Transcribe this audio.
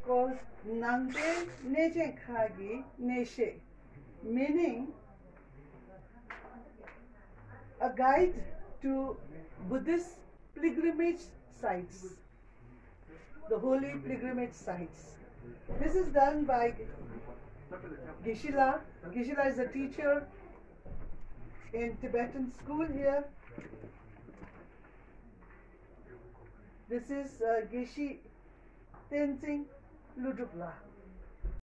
called Nangte Neche Khagi Neshe, meaning a guide to Buddhist pilgrimage sites, the holy pilgrimage sites. This is done by Geshe-la. Geshe-la is a teacher in Tibetan school here. This is Geshe Tenzin Lodrupla.